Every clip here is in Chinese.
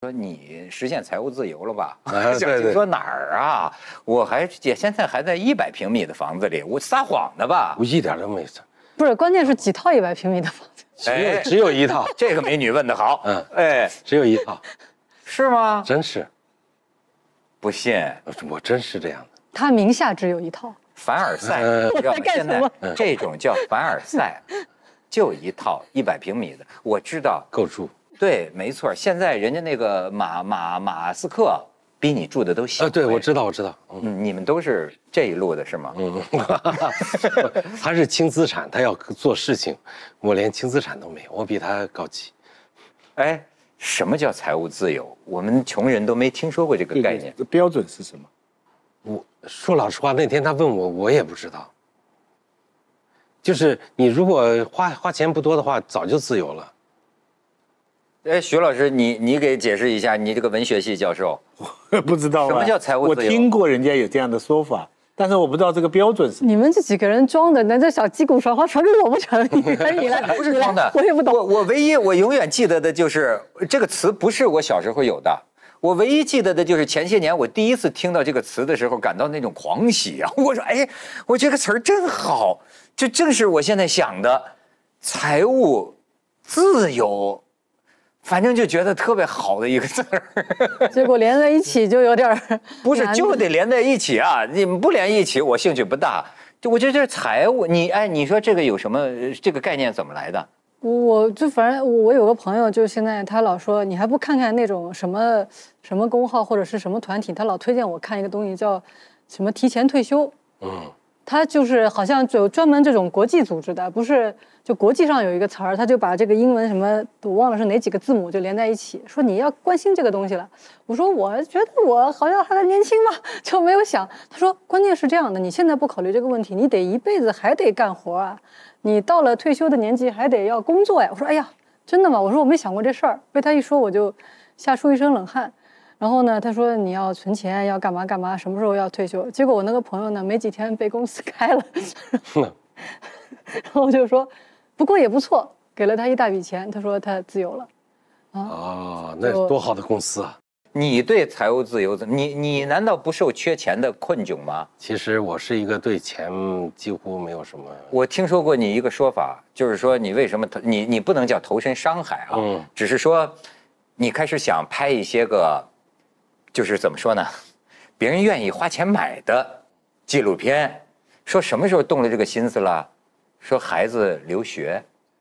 说你实现财务自由了吧？ 对对。 说哪儿啊？我现在还在100平米的房子里，我撒谎的吧？ 我一点都没撒。 不是，关键是几套100平米的房子？ 只有一套。 这个美女问得好。 只有一套。 是吗？ 真是。 不信？ 我真是这样的。 他名下只有一套。 凡尔赛，现在这种叫凡尔赛，就一套100平米的，我知道够住。 对，没错。现在人家那个马斯克比你住的都小。 对，我知道。 你们都是这一路的是吗？ 他是轻资产，他要做事情，我连轻资产都没有，我比他高级。 什么叫财务自由？我们穷人都没听说过这个概念。 标准是什么？ 我说老实话，那天他问我，我也不知道。就是你如果花钱不多的话，早就自由了。 徐老师，你给解释一下，你这个文学系教授， 不知道什么叫财务自由？ 我听过人家有这样的说法，但是我不知道这个标准是。 你们这几个人装的，那这小击鼓传花传给我不成？你来， 不是装的， 我也不懂。 我永远记得的就是这个词，不是我小时候有的。我唯一记得的就是前些年我第一次听到这个词的时候，感到那种狂喜啊！我说，我这个词儿真好，这正是我现在想的财务自由。反正就觉得特别好的一个字儿， 结果连在一起就有点不是，就得连在一起啊！你们不连一起，我兴趣不大。就我觉得这财务，你说这个有什么？这个概念怎么来的？ 我就反正我有个朋友，就现在他老说你还不看看那种什么公号或者是什么团体，他老推荐我看一个东西叫什么提前退休。他就是好像有专门这种国际组织的，不是就国际上有一个词儿，他就把这个英文什么我忘了是哪几个字母就连在一起，说你要关心这个东西了。我说我觉得我好像还年轻嘛，就没有想。他说关键是这样的，你现在不考虑这个问题，你得一辈子还得干活啊，你到了退休的年纪还得要工作呀。我说哎呀，真的吗？我说我没想过这事儿，被他一说我就吓出一身冷汗。然后呢，他说你要存钱，要干嘛干嘛，什么时候要退休？结果我那个朋友呢，没几天被公司开了，然后我就说，不过也不错，给了他一大笔钱，他说他自由了。 那多好的公司啊！ 你对财务自由你难道不受缺钱的困窘吗？ 其实我是一个对钱几乎没有什么。 我听说过你一个说法，就是说你为什么你不能叫投身商海啊，只是说你开始想拍一些个。就是怎么说呢，别人愿意花钱买的纪录片，说什么时候动了这个心思了？说孩子留学，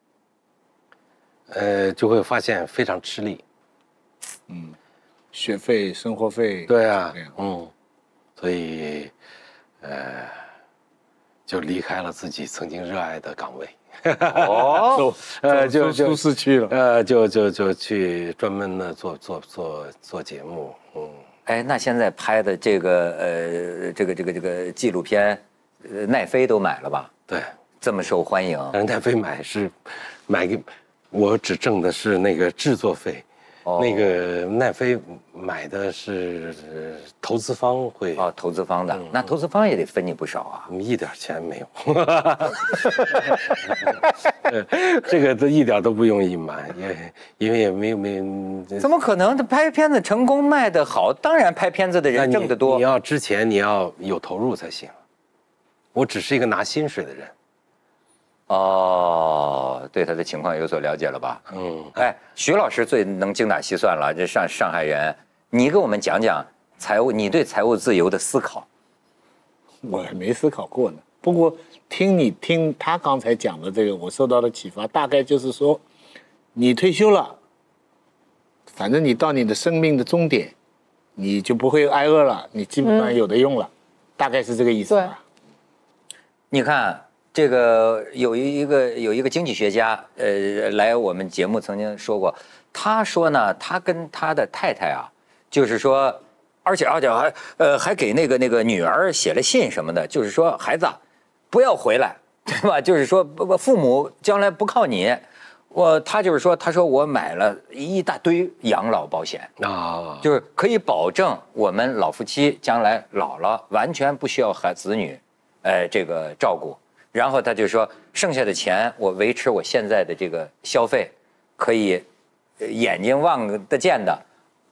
就会发现非常吃力， 学费、生活费， 对啊，所以就离开了自己曾经热爱的岗位， 就舒适区了， 就去专门的做节目， 那现在拍的这个这个纪录片，奈飞都买了吧？ 对， 这么受欢迎。 奈飞买给我只挣的是那个制作费，那个奈飞买的是投资方会投资方的，那投资方也得分你不少啊。 一点钱没有，这个都一点都不用隐瞒，因为也没怎么可能？拍片子成功卖得好，当然拍片子的人挣得多。 你要之前你要有投入才行。我只是一个拿薪水的人。 对他的情况有所了解了吧？徐老师最能精打细算了，这上海人，你给我们讲讲你对财务自由的思考。 我还没思考过呢。不过听他刚才讲的这个，我受到的启发，大概就是说，你退休了，反正你到你的生命的终点，你就不会挨饿了，你基本上有的用了，大概是这个意思吧。 你看。这个有一个经济学家，来我们节目曾经说过，他说呢，他跟他的太太啊，就是说，而且还给那个女儿写了信什么的，就是说孩子不要回来，对吧？就是说父母将来不靠你，他就是说，他说我买了一大堆养老保险就是可以保证我们老夫妻将来老了完全不需要子女，这个照顾。然后他就说，剩下的钱我维持我现在的这个消费，可以眼睛望得见的，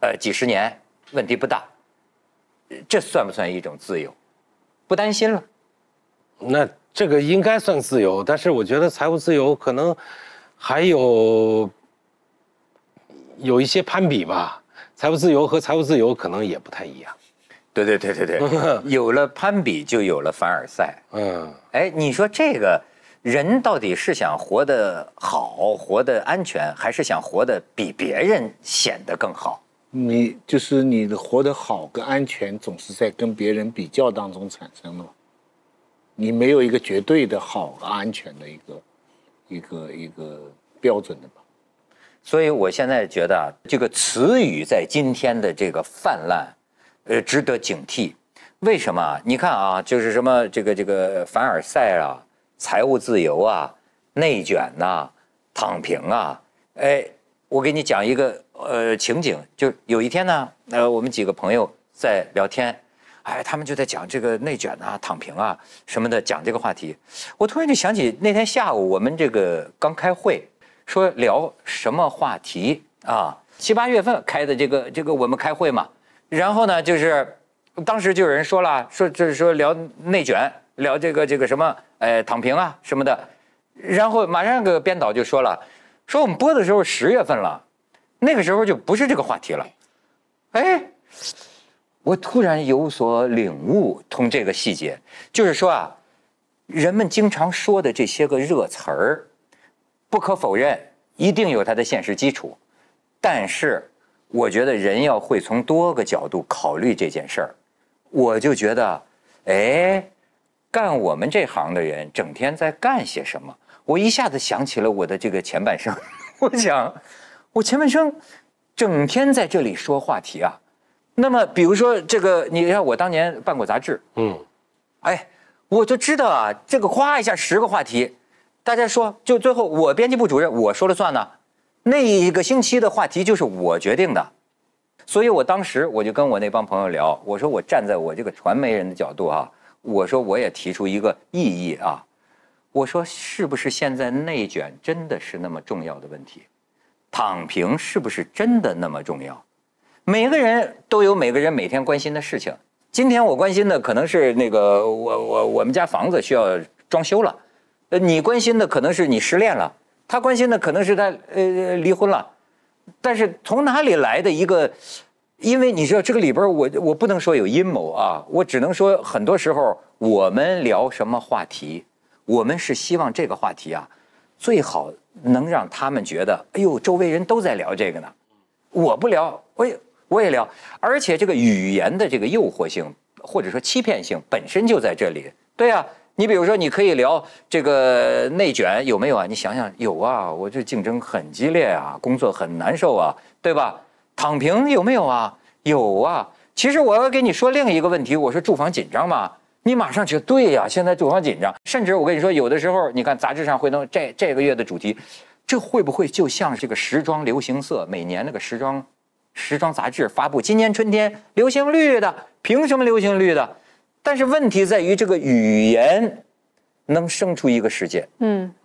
几十年问题不大，这算不算一种自由？不担心了？ 那这个应该算自由，但是我觉得财务自由可能还有一些攀比吧。财务自由和财务自由可能也不太一样。 对，有了攀比就有了凡尔赛。哎，你说这个人到底是想活得好、活得安全，还是想活得比别人显得更好？ 你的活得好跟安全总是在跟别人比较当中产生的嘛。你没有一个绝对的好和安全的一个标准的吧。 所以我现在觉得啊，这个词语在今天的这个泛滥，值得警惕。为什么？你看啊，就是什么这个凡尔赛啊、财务自由啊、内卷呐、躺平啊。哎，我给你讲一个情景，就有一天呢，我们几个朋友在聊天。哎，他们就在讲这个内卷啊、躺平啊什么的，讲这个话题。我突然就想起那天下午我们这个刚开会，说聊什么话题啊？7、8月份开的这个我们开会嘛。然后呢，就是当时就有人说了，就是说聊内卷，聊这个什么躺平啊什么的。然后马上个编导就说了，说我们播的时候10月份了，那个时候就不是这个话题了。哎。我突然有所领悟，通这个细节，就是说啊，人们经常说的这些个热词儿，不可否认，一定有它的现实基础。但是，我觉得人要会从多个角度考虑这件事儿。我就觉得，哎，干我们这行的人整天在干些什么？我一下子想起了我的这个前半生，我想，我前半生整天在这里说话题啊。那么，比如说这个，你看我当年办过杂志，哎，我就知道啊，这个夸一下10个话题，大家说，就最后我编辑部主任我说了算呢，那一个星期的话题就是我决定的，所以我当时我就跟我那帮朋友聊，我说我站在我这个传媒人的角度啊，我说我也提出一个异议啊，我说是不是现在内卷真的是那么重要的问题？躺平是不是真的那么重要？每个人都有每个人每天关心的事情。今天我关心的可能是那个我们家房子需要装修了，你关心的可能是你失恋了，他关心的可能是他离婚了。但是从哪里来的一个？因为你知道这个里边我不能说有阴谋啊，我只能说很多时候我们聊什么话题，我们是希望这个话题啊最好能让他们觉得，哎呦，周围人都在聊这个呢，我不聊，我也聊，而且这个语言的这个诱惑性或者说欺骗性本身就在这里。对啊，你比如说你可以聊这个内卷有没有啊？你想想，有啊，我这竞争很激烈啊，工作很难受啊，对吧？躺平有没有啊？有啊。其实我要给你说另一个问题，我说住房紧张嘛，你马上觉得对呀，现在住房紧张，甚至我跟你说，有的时候你看杂志上会弄这个月的主题，这会不会就像这个时装流行色每年那个时装杂志发布，今年春天流行绿的，凭什么流行绿的？但是问题在于这个语言能生出一个世界。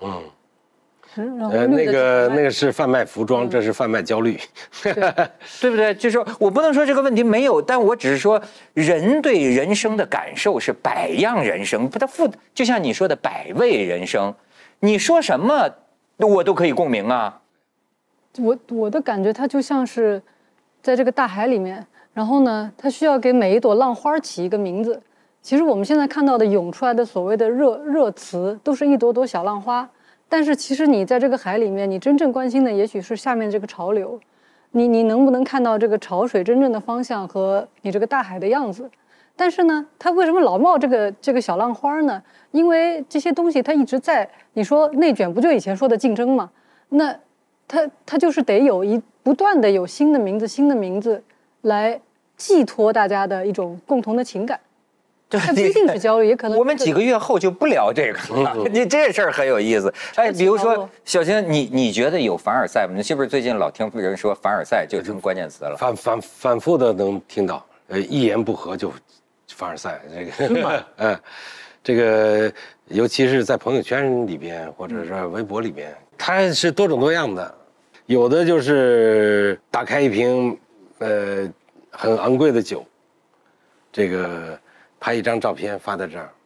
那个是贩卖服装，这是贩卖焦虑， 对不对？就是说我不能说这个问题没有，但我只是说人对人生的感受是百样人生，不，就像你说的百味人生，你说什么我都可以共鸣啊。 我的感觉，它就像是在这个大海里面，然后呢，它需要给每一朵浪花起一个名字。其实我们现在看到的涌出来的所谓的热词，都是一朵朵小浪花。但是其实你在这个海里面，你真正关心的也许是下面这个潮流，你能不能看到这个潮水真正的方向和你这个大海的样子？但是呢，它为什么老冒这个小浪花呢？因为这些东西它一直在。你说内卷不就以前说的竞争吗？那它就是得有不断的有新的名字来寄托大家的一种共同的情感。它不一定是焦虑，也可能我们几个月后就不聊这个了。你这事儿很有意思。哎，比如说小青，你觉得有凡尔赛吗？你是不是最近老听人说凡尔赛就成关键词了？ 反复的能听到，一言不合就凡尔赛，这个是吗？这个尤其是在朋友圈里边或者是微博里边，它是多种多样的。有的就是打开一瓶很昂贵的酒，这个拍一张照片发在这儿，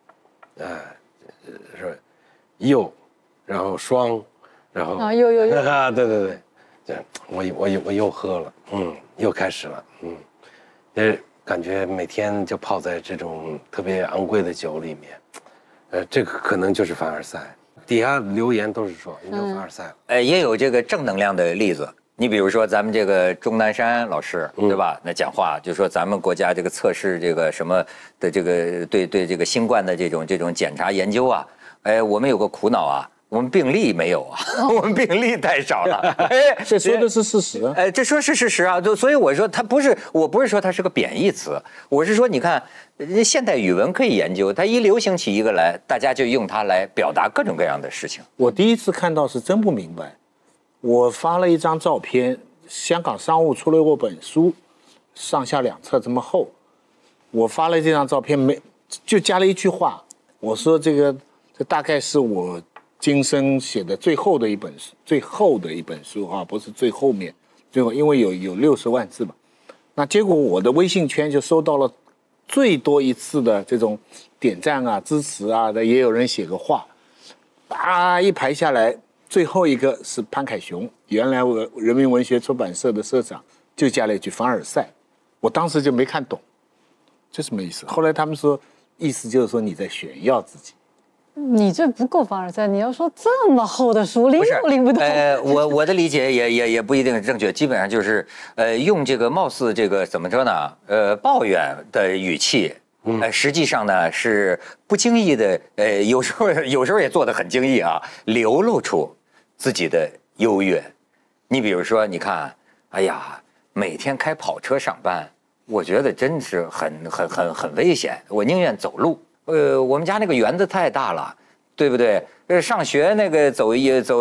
是釉，然后霜，然后啊，有啊，对对对，这我又喝了，又开始了，感觉每天就泡在这种特别昂贵的酒里面，这个可能就是凡尔赛。底下留言都是说你就凡尔赛了， 也有这个正能量的例子。你比如说咱们这个钟南山老师，对吧？那讲话就说咱们国家这个测试这个什么的这个对这个新冠的这种检查研究啊，我们有个苦恼啊。我们病例没有啊，我们病例太少了。 这说的是事实。 这说是事实啊，所以我说它不是，我不是说它是个贬义词，我是说你看，现代语文可以研究，它一流行起一个来，大家就用它来表达各种各样的事情。 我第一次看到是真不明白，我发了一张照片，香港商务出了我本书，上下2册这么厚，我发了这张照片就加了一句话，我说这大概是我今生写的最厚的一本书啊，不是最后面，最后因为有60万字嘛。那结果我的微信圈就收到了最多一次的这种点赞啊、支持啊的，也有人写个话，一排下来，最后一个是潘凯雄，原来我人民文学出版社的社长，就加了一句凡尔赛，我当时就没看懂，这什么意思？后来他们说，意思就是说你在炫耀自己。 你这不够凡尔赛，你要说这么厚的书，拎都拎不动。 我的理解也不一定正确，基本上就是用这个貌似这个怎么说呢？抱怨的语气，实际上呢是不经意的，有时候也做得很经意啊，流露出自己的优越。你比如说，你看，哎呀，每天开跑车上班，我觉得真是很危险，我宁愿走路。我们家那个园子太大了，对不对？上学那个走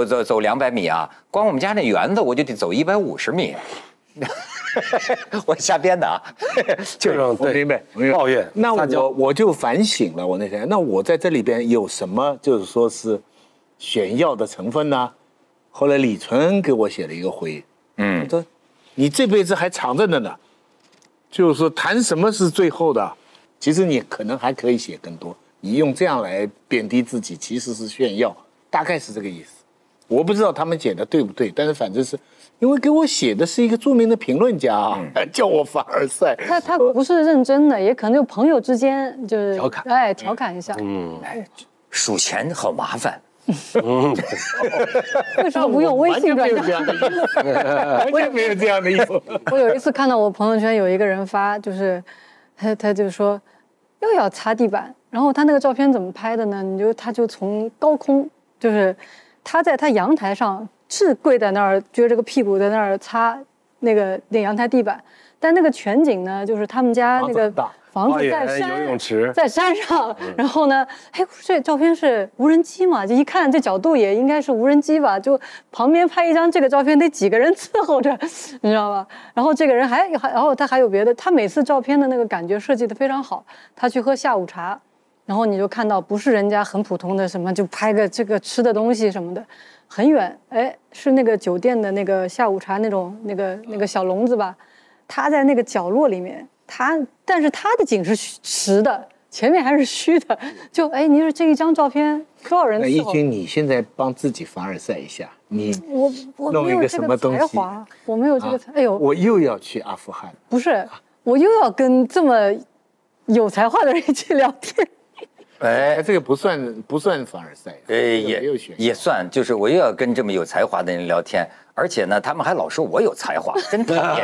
200米啊，光我们家那园子我就得走150米。我瞎编的啊， 这种我明白抱怨。 那我就反省了，我那天，那我在这里边有什么就是说是炫耀的成分呢？后来李纯给我写了一个回，他说你这辈子还长着呢，就是说谈什么是最后的。其实你可能还可以写更多，你用这样来贬低自己，其实是炫耀，大概是这个意思。我不知道他们写的对不对，但是反正是因为给我写的是一个著名的评论家啊，叫我凡尔赛。 他不是认真的，也可能有朋友之间就是调侃， 调侃一下。 数钱好麻烦。 为什么不用微信转账？ 完全没有这样的意思。 我有一次看到我朋友圈有一个人发，就是他就说又要擦地板，然后他那个照片怎么拍的呢？他就从高空，就是他在他阳台上是跪在那儿，撅着个屁股在那儿擦那阳台地板，但那个全景呢，就是他们家那个房子在游泳池在山上，然后呢，这照片是无人机嘛？就一看这角度也应该是无人机吧？就旁边拍一张这个照片得几个人伺候着，你知道吧？然后这个人然后他还有别的，他每次照片的那个感觉设计得非常好。他去喝下午茶，然后你就看到不是人家很普通的什么，就拍个这个吃的东西什么的，很远，是那个酒店的那个下午茶那种那个小笼子吧？他在那个角落里面。但是他的景是实的，前面还是虚的。就你说这一张照片多少人伺候？ 一军，你现在帮自己凡尔赛一下，你我弄一个什么东西？ 我没有这个才华，哎呦， 我又要去阿富汗。 不是，我又要跟这么有才华的人一起聊天。 这个不算凡尔赛， 也算，就是我又要跟这么有才华的人聊天，而且呢，他们还老说我有才华，真讨厌。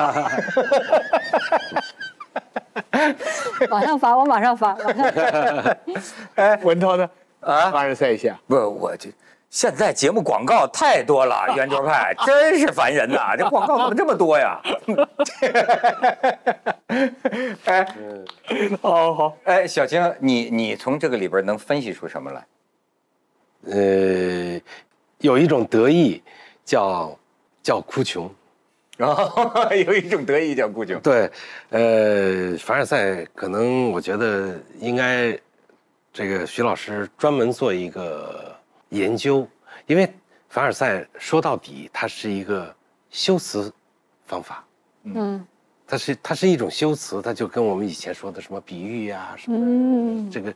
马上发，我马上发。 文涛呢？凡尔赛一下。 不，我这现在节目广告太多了，圆桌派真是烦人呐！这广告怎么这么多呀？ 好， 小青，你从这个里边能分析出什么来？有一种得意叫哭穷， 有一种得意叫哭穷。 对，凡尔赛可能我觉得应该这个徐老师专门做一个研究，因为凡尔赛说到底它是一个修辞方法， 它是一种修辞，它就跟我们以前说的什么比喻呀、什么这个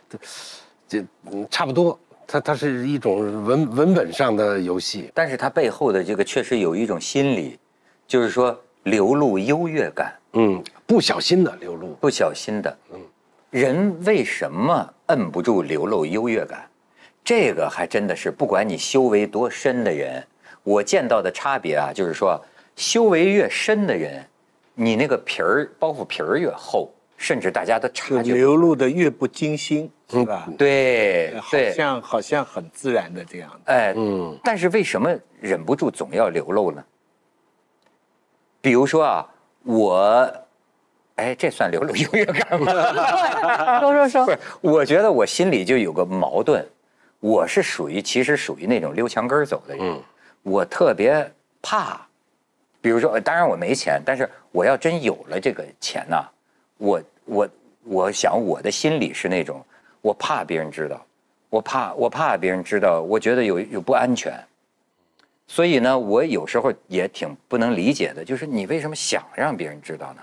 差不多。它是一种文本上的游戏， 但是它背后的这个确实有一种心理，就是说流露优越感。 不小心的流露， 不小心的。人为什么摁不住流露优越感？这个还真的是，不管你修为多深的人，我见到的差别啊，就是说修为越深的人，你那个包袱皮儿越厚，甚至大家都察觉流露的越不精心，是吧？ 对， 好像很自然的这样。 但是为什么忍不住总要流露呢？比如说啊，这算流露优越感吗？ 说。 不是，我觉得我心里就有个矛盾，我是其实属于那种溜墙根走的人，我特别怕，比如说，当然我没钱，但是我要真有了这个钱呐，我想我的心里是那种，我怕别人知道，我怕别人知道，我觉得有不安全，所以呢，我有时候也挺不能理解的，就是你为什么想让别人知道呢？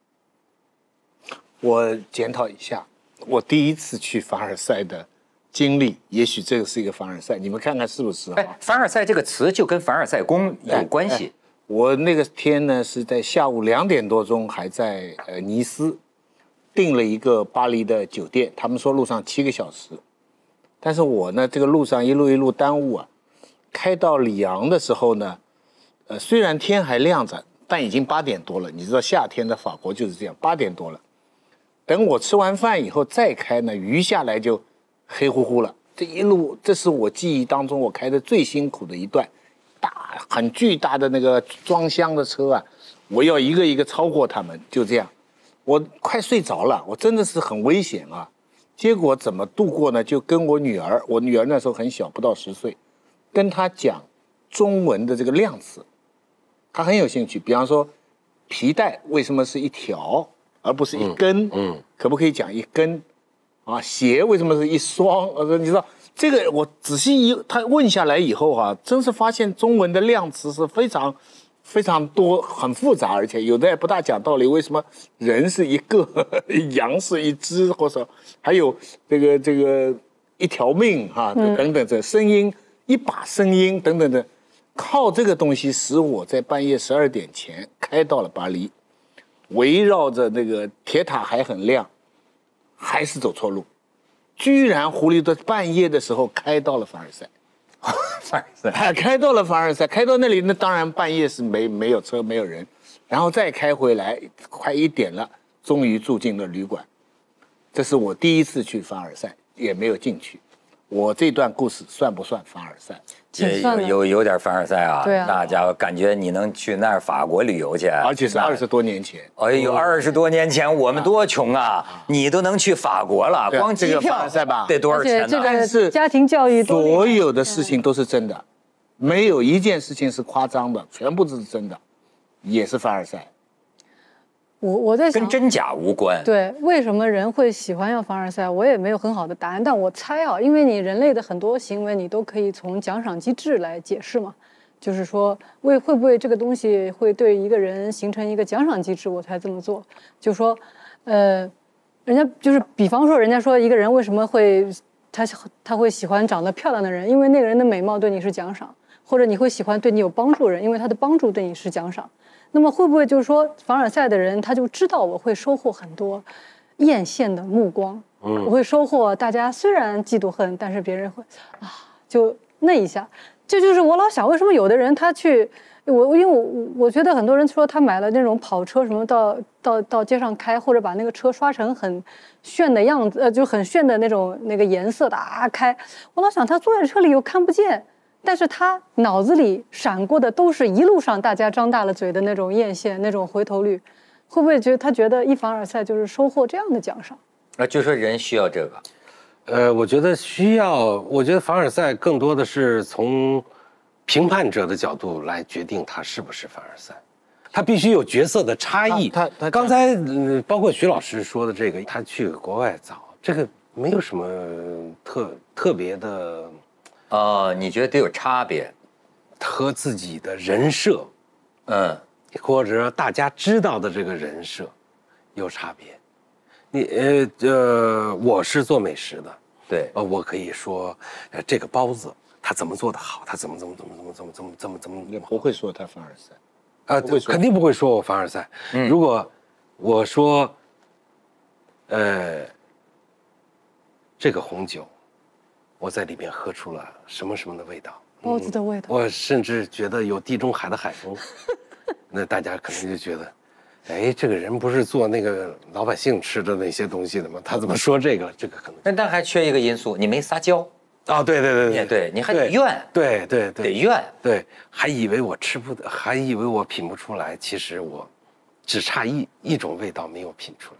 我检讨一下，我第一次去凡尔赛的经历，也许这个是一个凡尔赛，你们看看是不是？ 凡尔赛这个词就跟凡尔赛宫有关系。 我那个天呢是在下午2点多钟，还在尼斯订了一个巴黎的酒店，他们说路上7个小时，但是我呢这个路上一路耽误啊，开到里昂的时候呢，虽然天还亮着，但已经8点多了。你知道夏天的法国就是这样，8点多了。等我吃完饭以后再开呢，余下来就黑乎乎了。这一路，这是我记忆当中我开的最辛苦的一段，很巨大的那个装箱的车啊，我要一个一个超过他们，就这样，我快睡着了，我真的是很危险啊。结果怎么度过呢？就跟我女儿那时候很小，不到10岁，跟她讲中文的这个量词，她很有兴趣。比方说，皮带为什么是一条？而不是一根，可不可以讲一根？啊，鞋为什么是一双？你知道这个，我仔细他问下来以后啊，真是发现中文的量词是非常非常多，很复杂，而且有的也不大讲道理。为什么人是一个，羊是一只，或者还有这个一条命哈，等等，这声音一把声音等等的，靠这个东西使我在半夜12点前开到了巴黎。围绕着那个铁塔还很亮，还是走错路，居然狐狸的半夜的时候开到了凡尔赛，开到了凡尔赛，开到那里，那当然半夜是没有车没有人，然后再开回来，快1点了，终于住进了旅馆。这是我第一次去凡尔赛，也没有进去。我这段故事算不算凡尔赛？ 有点凡尔赛啊！ 对啊， 那家伙感觉你能去那儿法国旅游去， 而且是20多年前。 哎呦，20多年前我们多穷啊！你都能去法国了，光机票得多少钱呢？ 但是家庭教育所有的事情都是真的，没有一件事情是夸张的，全部都是真的，也是凡尔赛。 我在想跟真假无关。 对，为什么人会喜欢要凡尔赛？我也没有很好的答案，但我猜啊，因为你人类的很多行为，你都可以从奖赏机制来解释嘛。就是说，会不会这个东西会对一个人形成一个奖赏机制，我才这么做。就说，人家就是比方说，人家说一个人为什么会他会喜欢长得漂亮的人，因为那个人的美貌对你是奖赏，或者你会喜欢对你有帮助的人，因为他的帮助对你是奖赏。那么会不会就是说，凡尔赛的人他就知道我会收获很多艳羡的目光，我会收获大家虽然嫉妒恨，但是别人会就那一下，这就是我老想为什么有的人他去因为我觉得很多人说他买了那种跑车什么到街上开，或者把那个车刷成很炫的样子，就很炫的那个颜色的开，我老想他坐在车里又看不见。但是他脑子里闪过的都是一路上大家张大了嘴的那种艳羡，那种回头率，会不会他觉得一凡尔赛就是收获这样的奖赏？ 就说人需要这个。 我觉得需要。我觉得凡尔赛更多的是从评判者的角度来决定他是不是凡尔赛，他必须有角色的差异。他刚才包括徐老师说的这个，他去国外早，这个没有什么特别的。 你觉得得有差别， 和自己的人设， 或者大家知道的这个人设有差别。我是做美食的， 对， 我可以说，这个包子它怎么做的好，它怎么， 也不会说他凡尔赛。 肯定不会说我凡尔赛。如果我说，这个红酒，我在里面喝出了什么什么的味道， 包子的味道， 我甚至觉得有地中海的海风，那大家可能就觉得，哎，这个人不是做那个老百姓吃的那些东西的吗？他怎么说这个？这个可能。 但还缺一个因素，你没撒娇。 哦，对， 对，你还得怨， 对， 得怨， 对，还以为我吃不得，还以为我品不出来，其实我只差一种味道没有品出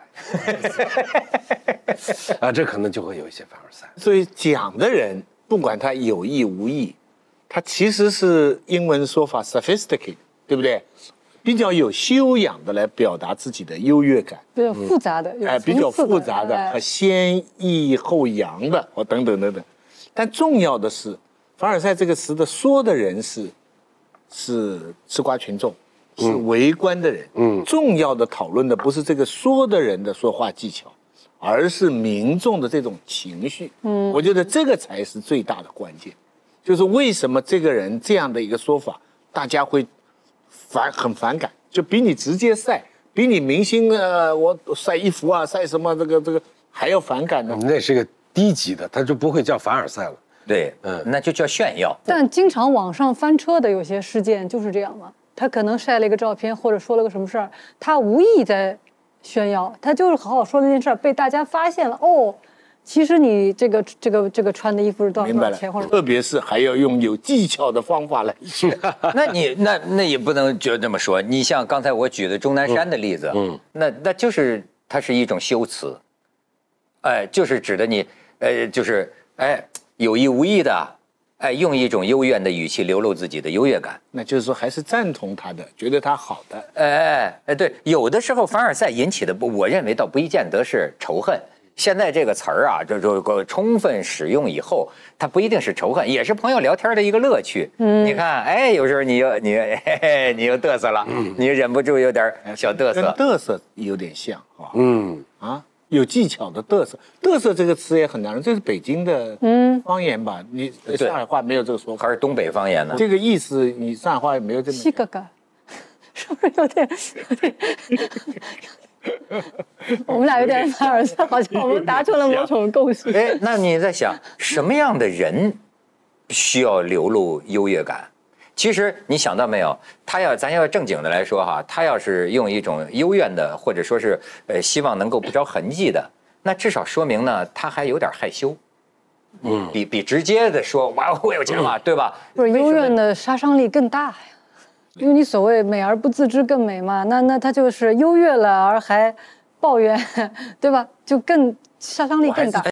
来。这可能就会有一些凡尔赛。 所以讲的人，不管他有意无意，他其实是英文说法 sophisticated， 对不对？比较有修养的来表达自己的优越感， 比较复杂的， 比较复杂的和先抑后扬的，等等。但重要的是，凡尔赛这个词的说的人是吃瓜群众，是围观的人。重要的讨论的不是这个说的人的说话技巧，而是民众的这种情绪。我觉得这个才是最大的关键，就是为什么这个人这样的一个说法，大家会很反感，就比你直接晒，比你明星我晒衣服啊，晒什么这个还要反感呢？ 那是个低级的，他就不会叫凡尔赛了。 对，那就叫炫耀。 但经常网上翻车的有些事件就是这样嘛，他可能晒了一个照片，或者说了个什么事儿，他无意在炫耀，他就是好好说那件事儿，被大家发现了，哦，其实你这个穿的衣服是多少钱，或者特别是还要用有技巧的方法来炫。 那也不能就这么说。你像刚才我举的钟南山的例子，那就是它是一种修辞，就是指的你，就是有意无意的，用一种幽怨的语气流露自己的优越感。 那就是说还是赞同他的，觉得他好的。 对，有的时候凡尔赛引起的，我认为倒不一见得是仇恨。现在这个词儿啊，就充分使用以后，它不一定是仇恨，也是朋友聊天的一个乐趣。你看，有时候你又嘚瑟了，你忍不住有点小嘚瑟， 跟嘚瑟有点像啊。有技巧的嘚瑟，嘚瑟这个词也很难用，这是北京的方言吧？你上海话没有这个说法， 还是东北方言呢？ 这个意思你上海话也没有这么。 西哥哥，是不是有点？我们俩有点凡尔赛，好像我们达成了某种共识。 那你在想什么样的人需要流露优越感？其实你想到没有，咱要正经的来说哈，他要是用一种幽怨的，或者说是希望能够不着痕迹的，那至少说明呢，他还有点害羞。比直接的说哇我有钱了，对吧？ 不是幽怨的杀伤力更大呀，因为你所谓美而不自知更美嘛，那他就是优越了而还抱怨，对吧？就更杀伤力更大。